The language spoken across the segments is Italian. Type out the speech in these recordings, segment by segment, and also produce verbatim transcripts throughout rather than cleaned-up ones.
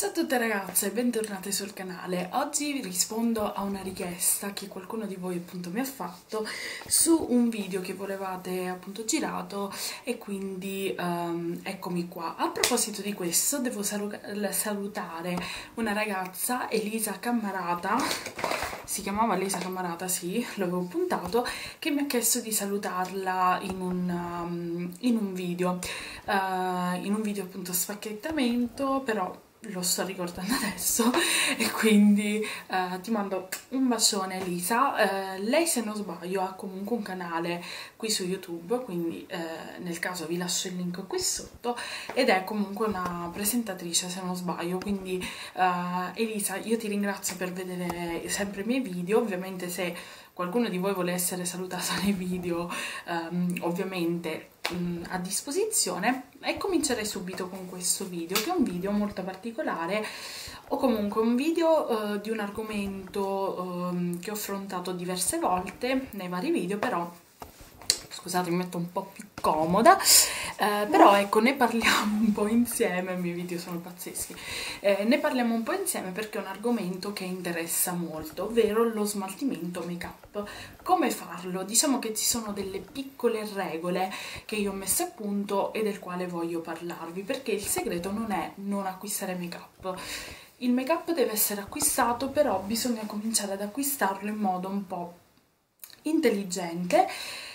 Ciao a tutte ragazze, bentornate sul canale. Oggi rispondo a una richiesta che qualcuno di voi appunto mi ha fatto su un video che volevate appunto girato e quindi um, eccomi qua. A proposito di questo devo salu salutare una ragazza, Elisa Cammarata, si chiamava Elisa Cammarata, sì, l'avevo puntato, che mi ha chiesto di salutarla in un, um, in un video, uh, in un video appunto spacchettamento, però lo sto ricordando adesso e quindi uh, ti mando un bacione Elisa. Uh, lei, se non sbaglio, ha comunque un canale qui su YouTube, quindi uh, nel caso vi lascio il link qui sotto, ed è comunque una presentatrice, se non sbaglio, quindi uh, Elisa, io ti ringrazio per vedere sempre i miei video. Ovviamente se qualcuno di voi vuole essere salutato nei video, um, ovviamente um, a disposizione, e comincerei subito con questo video, che è un video molto particolare, o comunque un video uh, di un argomento um, che ho affrontato diverse volte nei vari video, però scusate, mi metto un po' più comoda, eh, però ecco, ne parliamo un po' insieme. I miei video sono pazzeschi, eh, ne parliamo un po' insieme perché è un argomento che interessa molto, ovvero lo smaltimento make up. Come farlo? Diciamo che ci sono delle piccole regole che io ho messo a punto e del quale voglio parlarvi, perché il segreto non è non acquistare make up. Il make up deve essere acquistato, però bisogna cominciare ad acquistarlo in modo un po' intelligente,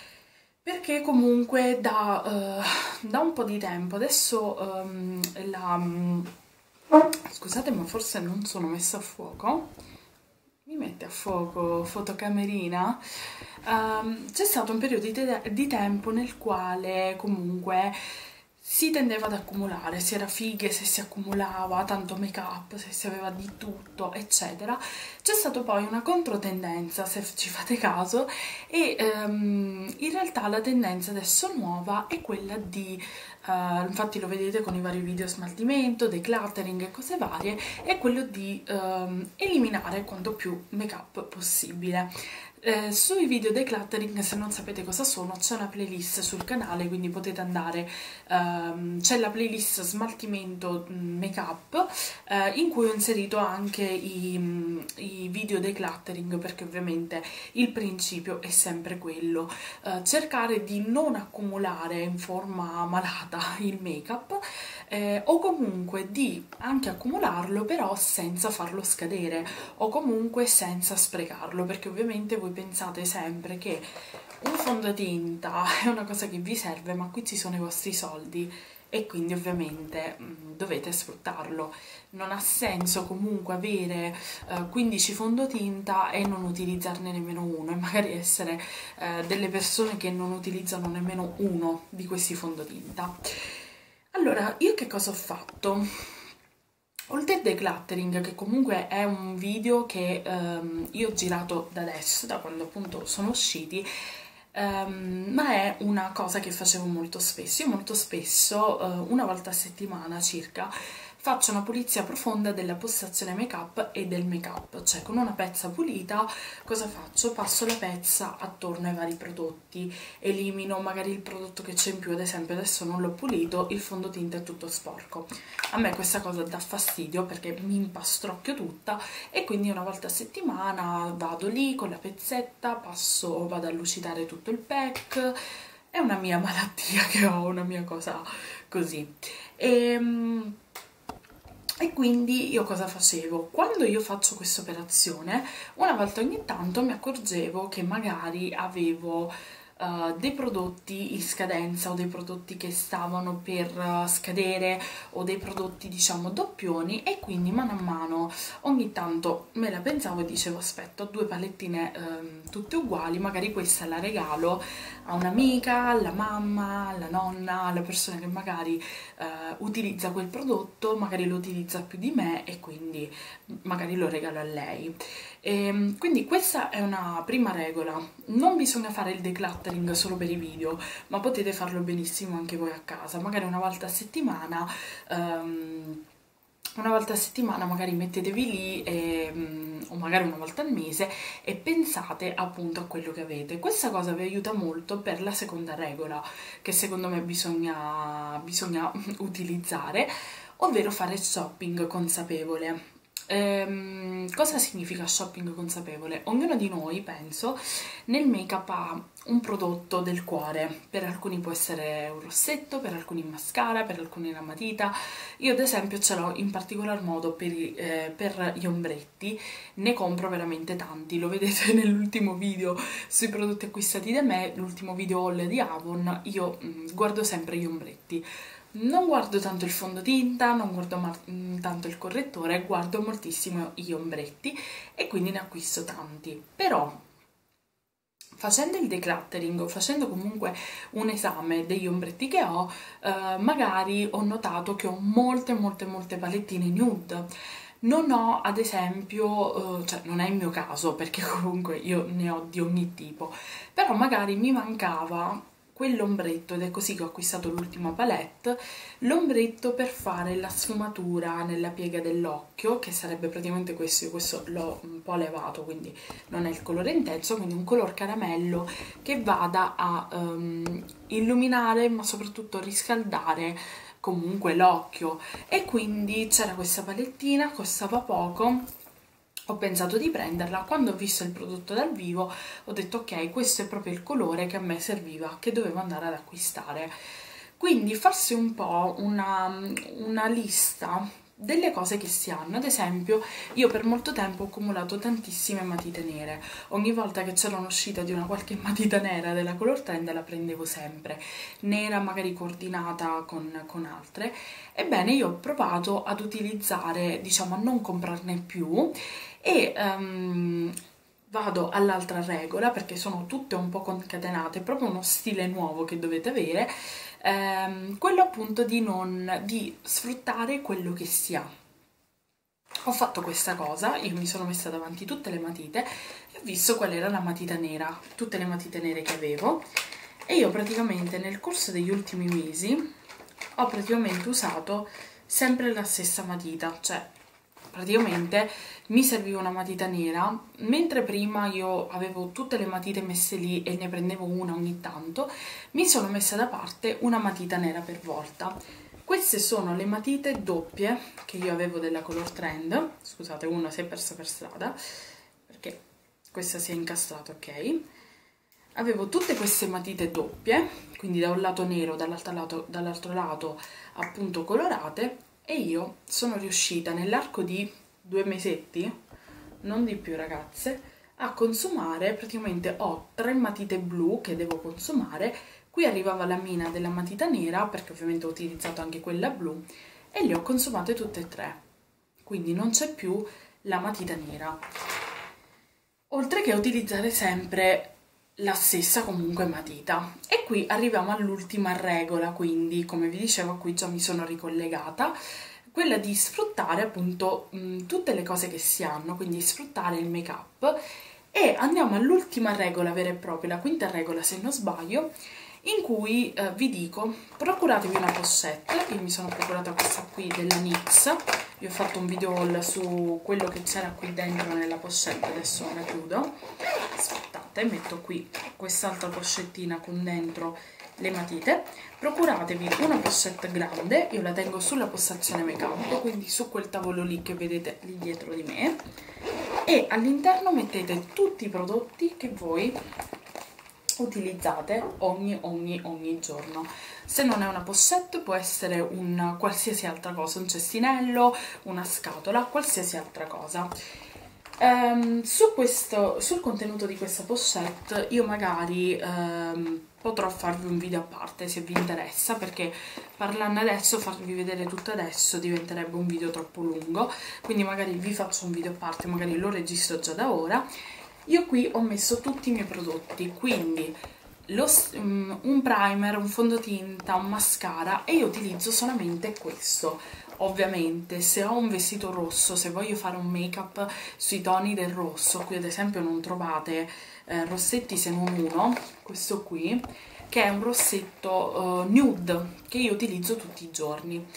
perché comunque da, uh, da un po' di tempo adesso um, la um, scusate, ma forse non sono messa a fuoco, mi mette a fuoco fotocamerina. Um, c'è stato un periodo di, te di tempo nel quale comunque si tendeva ad accumulare, si era fighe se si accumulava tanto make up, se si aveva di tutto, eccetera. C'è stata poi una controtendenza, se ci fate caso, e um, in realtà la tendenza adesso nuova è quella di, uh, infatti lo vedete con i vari video smaltimento, decluttering e cose varie, è quello di um, eliminare quanto più make up possibile. Eh, sui video decluttering, se non sapete cosa sono, c'è una playlist sul canale, quindi potete andare, ehm, c'è la playlist smaltimento make up, eh, in cui ho inserito anche i, i video decluttering, perché ovviamente il principio è sempre quello, eh, cercare di non accumulare in forma malata il make up, eh, o comunque di anche accumularlo però senza farlo scadere, o comunque senza sprecarlo, perché ovviamente voi pensate sempre che un fondotinta è una cosa che vi serve, ma qui ci sono i vostri soldi e quindi ovviamente mh, dovete sfruttarlo. Non ha senso comunque avere uh, quindici fondotinta e non utilizzarne nemmeno uno, e magari essere uh, delle persone che non utilizzano nemmeno uno di questi fondotinta. Allora, io che cosa ho fatto? Oltre al decluttering, che comunque è un video che um, io ho girato da adesso, da quando appunto sono usciti, um, ma è una cosa che facevo molto spesso. Io molto spesso, uh, una volta a settimana circa, faccio una pulizia profonda della postazione make up e del make up, cioè con una pezza pulita cosa faccio? Passo la pezza attorno ai vari prodotti, elimino magari il prodotto che c'è in più, ad esempio adesso non l'ho pulito, il fondotinta è tutto sporco. A me questa cosa dà fastidio perché mi impastrocchio tutta, e quindi una volta a settimana vado lì con la pezzetta, passo, vado a lucidare tutto il pack. È una mia malattia che ho, una mia cosa così. E, E quindi io cosa facevo? Quando io faccio questa operazione, una volta ogni tanto mi accorgevo che magari avevo uh, dei prodotti in scadenza, o dei prodotti che stavano per uh, scadere, o dei prodotti diciamo doppioni, e quindi mano a mano ogni tanto me la pensavo e dicevo: aspetta, ho due palettine um, tutte uguali, magari questa la regalo a un'amica, alla mamma, alla nonna, alla persona che magari uh, utilizza quel prodotto, magari lo utilizza più di me e quindi magari lo regalo a lei. E quindi questa è una prima regola: non bisogna fare il decluttering solo per i video, ma potete farlo benissimo anche voi a casa, magari una volta a settimana. Um, una volta a settimana magari mettetevi lì e, um, o magari una volta al mese, e pensate appunto a quello che avete. Questa cosa vi aiuta molto per la seconda regola che secondo me bisogna, bisogna utilizzare, ovvero fare shopping consapevole. Ehm, cosa significa shopping consapevole? Ognuno di noi, penso, nel make-up ha un prodotto del cuore. Per alcuni può essere un rossetto, per alcuni un mascara, per alcuni una matita. Io ad esempio ce l'ho in particolar modo per, i- eh, per gli ombretti, ne compro veramente tanti, lo vedete nell'ultimo video sui prodotti acquistati da me, l'ultimo video haul di Avon, io mm, guardo sempre gli ombretti. Non guardo tanto il fondotinta, non guardo ma- mm, tanto il correttore, guardo moltissimo gli ombretti e quindi ne acquisto tanti. Però facendo il decluttering o facendo comunque un esame degli ombretti che ho, eh, magari ho notato che ho molte molte molte palettine nude. Non ho ad esempio, eh, cioè non è il mio caso perché comunque io ne ho di ogni tipo, però magari mi mancava quell'ombretto, ed è così che ho acquistato l'ultima palette, l'ombretto per fare la sfumatura nella piega dell'occhio, che sarebbe praticamente questo. Io questo l'ho un po' levato, quindi non è il colore intenso, quindi un color caramello che vada a um, illuminare ma soprattutto riscaldare comunque l'occhio. E quindi c'era questa palettina, costava poco, ho pensato di prenderla. Quando ho visto il prodotto dal vivo ho detto ok, questo è proprio il colore che a me serviva, che dovevo andare ad acquistare. Quindi farsi un po' una, una lista delle cose che si hanno. Ad esempio, io per molto tempo ho accumulato tantissime matite nere. Ogni volta che c'era un'uscita di una qualche matita nera della Color Trend la prendevo sempre, nera magari coordinata con, con altre. Ebbene, io ho provato ad utilizzare, diciamo, a non comprarne più e um, vado all'altra regola, perché sono tutte un po' concatenate, è proprio uno stile nuovo che dovete avere, ehm, quello appunto di non di sfruttare quello che si ha. Ho fatto questa cosa, io mi sono messa davanti tutte le matite e ho visto qual era la matita nera, tutte le matite nere che avevo, e io praticamente nel corso degli ultimi mesi ho praticamente usato sempre la stessa matita, cioè praticamente mi serviva una matita nera, mentre prima io avevo tutte le matite messe lì e ne prendevo una ogni tanto, mi sono messa da parte una matita nera per volta. Queste sono le matite doppie che io avevo della Color Trend, scusate, una si è persa per strada, perché questa si è incastrata, ok? Avevo tutte queste matite doppie, quindi da un lato nero, dall'altro lato, dall'altro lato appunto colorate, e io sono riuscita nell'arco di due mesetti, non di più ragazze, a consumare, praticamente ho tre matite blu che devo consumare, qui arrivava la mina della matita nera, perché ovviamente ho utilizzato anche quella blu, e le ho consumate tutte e tre, quindi non c'è più la matita nera. Oltre che utilizzare sempre la stessa comunque matita. E qui arriviamo all'ultima regola, quindi come vi dicevo qui già mi sono ricollegata, quella di sfruttare appunto mh, tutte le cose che si hanno, quindi sfruttare il make up. E andiamo all'ultima regola vera e propria, la quinta regola se non sbaglio, in cui eh, vi dico procuratevi una pochette. Io mi sono procurata questa qui della N Y X, vi ho fatto un video haul su quello che c'era qui dentro nella pochette, adesso la chiudo, aspettate, metto qui quest'altra pochettina con dentro le matite. Procuratevi una pochette grande, io la tengo sulla postazione make up, quindi su quel tavolo lì che vedete lì dietro di me, e all'interno mettete tutti i prodotti che voi utilizzate ogni, ogni, ogni giorno. Se non è una pochette può essere un qualsiasi altra cosa, un cestinello, una scatola, qualsiasi altra cosa. Um, su questo, sul contenuto di questa pochette io magari um, potrò farvi un video a parte se vi interessa, perché parlarne adesso, farvi vedere tutto adesso diventerebbe un video troppo lungo, quindi magari vi faccio un video a parte, magari lo registro già da ora. Io qui ho messo tutti i miei prodotti, quindi lo, um, un primer, un fondotinta, un mascara, e io utilizzo solamente questo. Ovviamente se ho un vestito rosso, se voglio fare un make up sui toni del rosso, qui ad esempio non trovate eh, rossetti se non uno, questo qui, che è un rossetto uh, nude che io utilizzo tutti i giorni.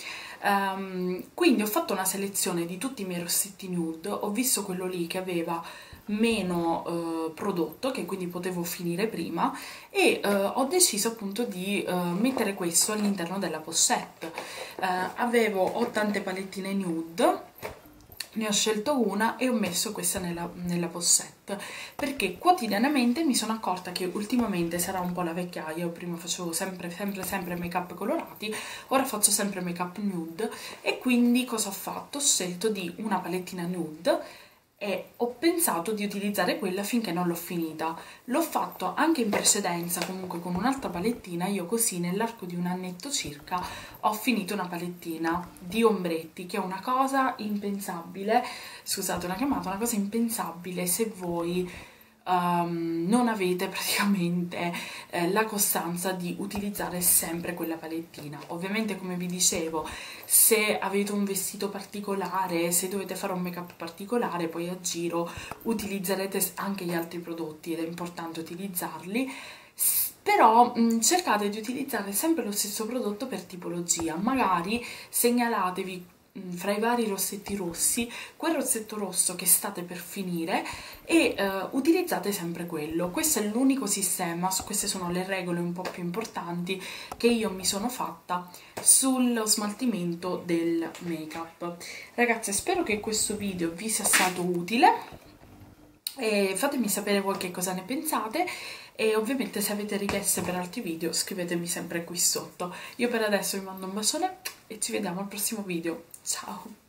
Um, quindi ho fatto una selezione di tutti i miei rossetti nude, ho visto quello lì che aveva meno uh, prodotto, che quindi potevo finire prima, e uh, ho deciso appunto di uh, mettere questo all'interno della pochette. Uh, avevo ho tante palettine nude, ne ho scelto una e ho messo questa nella, nella pochette, perché quotidianamente mi sono accorta che ultimamente sarà un po' la vecchiaia. Io prima facevo sempre sempre sempre make up colorati, ora faccio sempre make up nude, e quindi cosa ho fatto? Ho scelto di una palettina nude e ho pensato di utilizzare quella finché non l'ho finita. L'ho fatto anche in precedenza comunque con un'altra palettina, io così nell'arco di un annetto circa ho finito una palettina di ombretti, che è una cosa impensabile, scusate una chiamata, una cosa impensabile se voi Um, non avete praticamente eh, la costanza di utilizzare sempre quella palettina. Ovviamente, come vi dicevo, se avete un vestito particolare, se dovete fare un make up particolare, poi a giro utilizzerete anche gli altri prodotti ed è importante utilizzarli, però mh, cercate di utilizzare sempre lo stesso prodotto per tipologia. Magari segnalatevi fra i vari rossetti rossi quel rossetto rosso che state per finire e uh, utilizzate sempre quello. Questo è l'unico sistema, queste sono le regole un po' più importanti che io mi sono fatta sullo smaltimento del make up. Ragazze, spero che questo video vi sia stato utile e fatemi sapere voi che cosa ne pensate, e ovviamente se avete richieste per altri video scrivetemi sempre qui sotto. Io per adesso vi mando un bacione e ci vediamo al prossimo video. Ciao!